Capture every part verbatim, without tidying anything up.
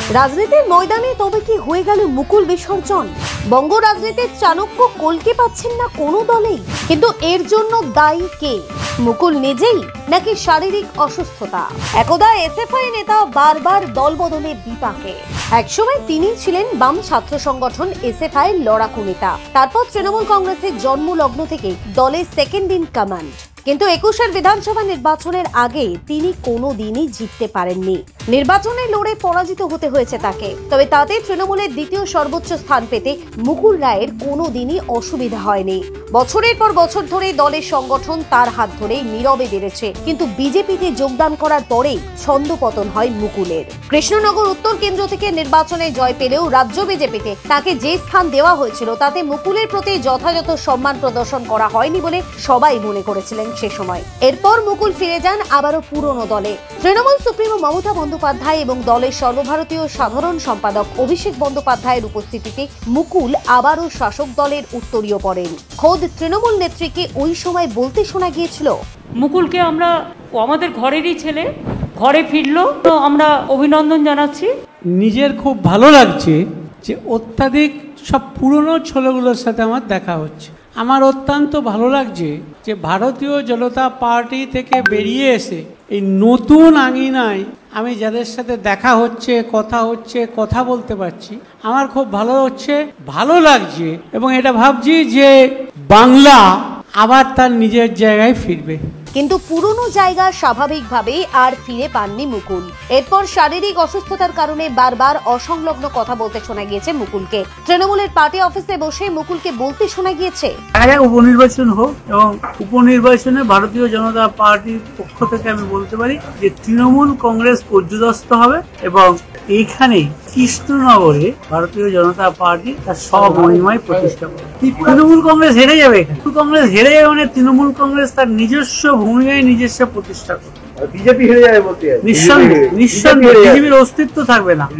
রাজনীতির ময়দানে তবে কি হয়ে গেল মুকুল বিসর্জন? বঙ্গ রাজনীতির চাণক্য কলকে পাচ্ছেন না কোনো দলেই, কিন্তু এর জন্য দায়ী কে? মুকুল নিজেই নাকি শারীরিক অসুস্থতা? একদা এসএফআই নেতা বারবার দল বদলের বিপাকে। একসময় তিনি ছিলেন বাম ছাত্র সংগঠন এসএফআই এর লড়াকু নেতা, তারপর তৃণমূল কংগ্রেসের জন্মলগ্ন থেকে দলের সেকেন্ড ইন কমান্ড। কিন্তু একুশের বিধানসভা নির্বাচনের আগে তিনি কোনোদিনই জিততে পারেননি। নির্বাচনে লড়ে পরাজিত হতে হয়েছে তাকে। তবে তাতে তৃণমূলের দ্বিতীয় সর্বোচ্চ স্থান পেতে মুকুল রায়ের কোনোদিনই অসুবিধা হয়নি। বছরের পর বছর ধরে দলের সংগঠন তার হাত ধরেই নীরবে বেড়েছে, কিন্তু বিজেপিতে যোগদান করার পরেই ছন্দপতন হয় মুকুলের। কৃষ্ণনগর উত্তর কেন্দ্র থেকে নির্বাচনে জয় পেলেও রাজ্য বিজেপিতে তাকে যে স্থান দেওয়া হয়েছিল তাতে মুকুলের প্রতি যথাযথ সম্মান প্রদর্শন করা হয়নি বলে সবাই মনে করেছিলেন সে সময়। এরপর মুকুল ফিরে যান আবারও পুরনো দলে। তৃণমূল সুপ্রিমো মমতা বন্দ্যোপাধ্যায় এবং দলের সর্বভারতীয় সাধারণ সম্পাদক অভিষেক বন্দ্যোপাধ্যায়ের উপস্থিতিতে মুকুল আবারও শাসক দলের উত্তরীয় পড়েন। খোদ তৃণমূল নেত্রীকে ওই সময় বলতে শোনা গিয়েছিল, মুকুলকে আমরা আমাদের ঘরেরই ছেলে, ঘরে ফিরলো, তো আমরা অভিনন্দন জানাচ্ছি। নিজের খুব ভালো লাগছে যে অত্যাধিক সব পুরনো ছেলেগুলোর সাথে আমার দেখা হচ্ছে। আমার অত্যন্ত ভালো লাগছে যে ভারতীয় জনতা পার্টি থেকে বেরিয়ে এসে এই নতুন আঙিনায় আমি যাদের সাথে দেখা হচ্ছে, কথা হচ্ছে, কথা বলতে পারছি, আমার খুব ভালো হচ্ছে, ভালো লাগছে। এবং এটা ভাবছি যে বাংলা আবার তার নিজের জায়গায় ফিরবে। কিন্তু পুরনো জায়গা স্বাভাবিকভাবেই আর ফিরে পাননি মুকুল। এরপর শারীরিক অসুস্থতার কারণে বারবার অসংলগ্ন কথা বলতে শোনা গিয়েছে মুকুলকে। তৃণমূলের পার্টি অফিসে বসে মুকুলকে বলতে শোনা গিয়েছে, উপনির্বাচন হোক এবং উপনির্বাচনে ভারতীয় জনতা পার্টির পক্ষ থেকে আমি বলতে পারি যে তৃণমূল কংগ্রেস পর্যদস্ত হবে এবং এইখানেই কৃষ্ণনগরে ভারতীয় জনতা পার্টি তার স্বমহিমায় প্রতিষ্ঠা করবে। তৃণমূল কংগ্রেস হেরে যাবে, এখানে কংগ্রেস হেরে যাবে মানে তৃণমূল কংগ্রেস তার নিজস্ব ভূমিকায় নিজস্ব প্রতিষ্ঠা করবে। বিজেপি হেরে যাবে বলতে নিঃসন্দেহে নিঃসন্দেহে বিজেপির অস্তিত্ব থাকবে না,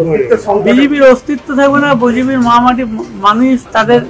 বিজেপির অস্তিত্ব থাকবে না। বিজেপির মহামাটি মানুষ তাদের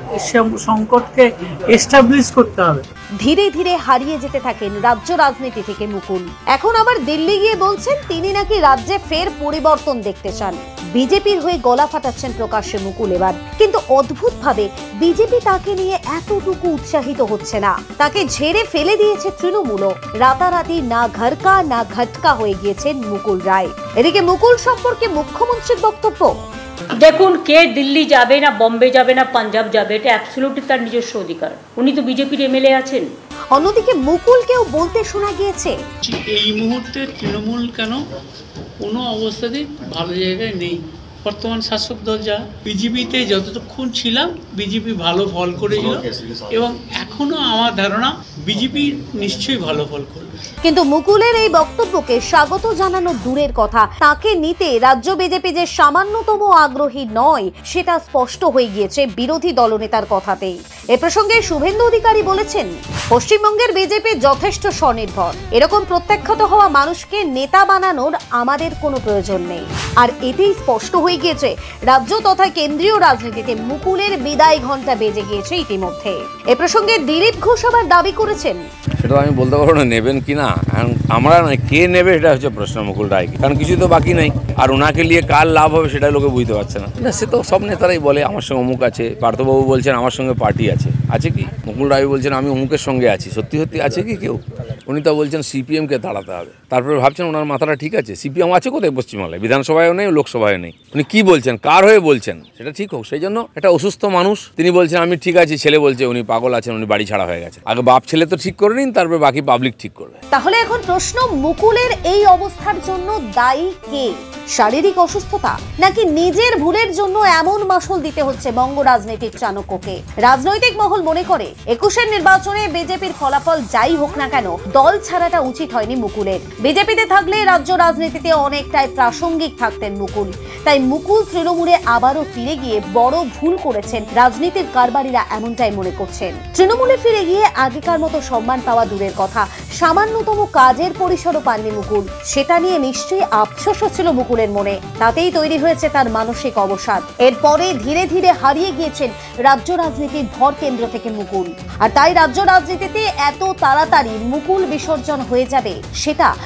সংকটকে এস্টাবলিশ করতে হবে। ধীরে ধীরে হারিয়ে যেতে থাকেন রাজ্য রাজনীতি থেকে মুকুল। এখন আবার দিল্লি গিয়ে বলছেন তিনি নাকি রাজ্যে ফের পরিবর্তন দেখতে চান। বিজেপির হয়ে গলা ফাটাচ্ছেন প্রকাশ্যে মুকুল এবার। কিন্তু অদ্ভুত ভাবে বিজেপি তাকে নিয়ে এতটুকু উৎসাহিত হচ্ছে না। তাকে ঝেড়ে ফেলে দিয়েছে তৃণমূল। রাতারাতি না ঘরকা না ঘটকা হয়ে গিয়েছেন মুকুল রায়। এদিকে মুকুল সম্পর্কে মুখ্যমন্ত্রীর বক্তব্য, দেখুন, কে দিল্লি যাবে না, বম্বে যাবে না, পাঞ্জাব যাবে, এটা অ্যাবসলিউটলি তার নিজস্ব অধিকার। উনি তো বিজেপির এমএলএ আছেন। অন্যদিকে মুকুলকেও বলতে শোনা গিয়েছে, এই মুহূর্তে তৃণমূল কেন কোনো অবস্থাতেই ভালো জায়গায় নেই। বর্তমান শাসক দল যা, বিজেপিতে যতক্ষণ ছিলাম বিজেপি ভালো ফল করেছিল এবং এখনো আমার ধারণা বিজেপি নিশ্চয়ই ভালো ফল করবে। কিন্তু মুকুলের এই বক্তব্যকে স্বাগত জানানো দূরের কথা, তাকে নিতে রাজ্য বিজেপি যে সামান্যতম আগ্রহী নয় সেটা স্পষ্ট হয়ে গিয়েছে বিরোধী দলনেতার কথাতেই। এ প্রসঙ্গে শুভেন্দু অধিকারী বলেছেন, পশ্চিমবঙ্গের বিজেপি যথেষ্ট স্বনির্ভর। এরকম প্রত্যাখ্যাত হওয়া মানুষকে নেতা বানানোর আমাদের কোনো প্রয়োজন নেই। আর এতেই স্পষ্ট হয়ে গিয়েছে রাজ্য তথা কেন্দ্রীয় রাজনীতিতে মুকুলের বিদায় ঘন্টা বেজে গিয়েছে ইতিমধ্যে। এ প্রসঙ্গে দিলীপ ঘোষ আবার দাবি করেছেন, সেটা আমি বলতে পারবো না নেবেন কিনা, আমরা নয়, কে নেবে এটা হচ্ছে প্রশ্ন মুকুল রায়কে, কারণ কিছু তো বাকি নেই। আর ওনাকে নিয়ে কার লাভ হবে সেটা লোকে বুঝতে পারছে না। না, সে তো সব নেতারাই বলে আমার সঙ্গে অমুক আছে, পার্থবাবু বলছেন আমার সঙ্গে পার্টি আছে। আছে কি? মুকুল রায় বলছেন আমি অমুকের সঙ্গে আছি। সত্যি সত্যি আছে কি কেউ? উনি তো বলছেন সিপিএমকে দাঁড়াতে হবে। তারপরে ভাবছেন ওনার মাথাটা ঠিক আছে। সিপিএম আছে কোথায়? পশ্চিমবাংলায় বিধানসভায়ও নেই, লোকসভায় নেই। উনি কি বলছেন, কার হয়ে বলছেন সেটা ঠিক হোক। সেই জন্য একটা অসুস্থ মানুষ, তিনি বলছেন আমি ঠিক আছি, ছেলে বলছে উনি পাগল আছেন, উনি বাড়ি ছাড়া হয়ে গেছে। আগে বাপ ছেলে তো ঠিক করে নিন, তারপরে বাকি পাবলিক ঠিক করবে। তাহলে এখন প্রশ্ন, মুকুলের এই অবস্থার জন্য দায়ী কে? শারীরিক অসুস্থতা নাকি নিজের ভুলের জন্য এমন মাসুল দিতে হচ্ছে বঙ্গ রাজনীতির চাণক্যকে? রাজনৈতিক মহল মনে করে একুশের নির্বাচনে বিজেপির ফলাফল যাই হোক না কেন দল ছাড়াটা উচিত হয়নি মুকুলের। বিজেপিতে থাকলে রাজ্য রাজনীতিতে অনেকটাই প্রাসঙ্গিক থাকতেন মুকুল। তাই মুকুল তৃণমূলে আবারও ফিরে গিয়ে বড় ভুল করেছেন রাজনীতির কারবারিরা, এমনটাই মনে করছেন। তৃণমূলে ফিরে গিয়ে আগেকার মতো সম্মান পাওয়া দূরের কথা, সামান্যতম কাজের পরিসরও পাননি মুকুল। সেটা নিয়ে নিশ্চয়ই আফসোস হচ্ছিল মুকুলের মনে। তাতেই তৈরি হয়েছে তার মানসিক অবসাদ। এরপরে ধীরে ধীরে হারিয়ে গিয়েছেন রাজ্য রাজনীতির ভর কেন্দ্র থেকে মুকুল। আর তাই রাজ্য রাজনীতিতে এত তাড়াতাড়ি মুকুল বিসর্জন হয়ে যাবে সেটা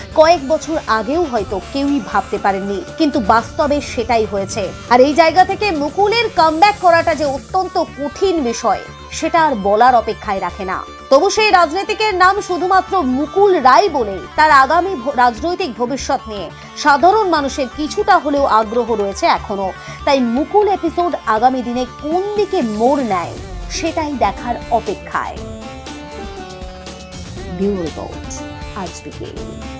কয়েক বছর আগেও হয়তো কেউই ভাবতে পারেননি, কিন্তু বাস্তবে সেটাই হয়েছে। আর এই জায়গা থেকে মুকুলের কামব্যাক করাটা যে অত্যন্ত কঠিন বিষয় সেটা আর বলার অপেক্ষায় রাখে না। তবু সেই রাজনীতিকের নাম শুধুমাত্র মুকুল রায় বলে তার আগামী রাজনৈতিক ভবিষ্যৎ নিয়ে সাধারণ মানুষের কিছুটা হলেও আগ্রহ রয়েছে এখনো। তাই মুকুল এপিসোড আগামী দিনে কোন দিকে মোড় নেয় সেটাই দেখার অপেক্ষায়। ব্যুরো রিপোর্ট, আজ বিকেল।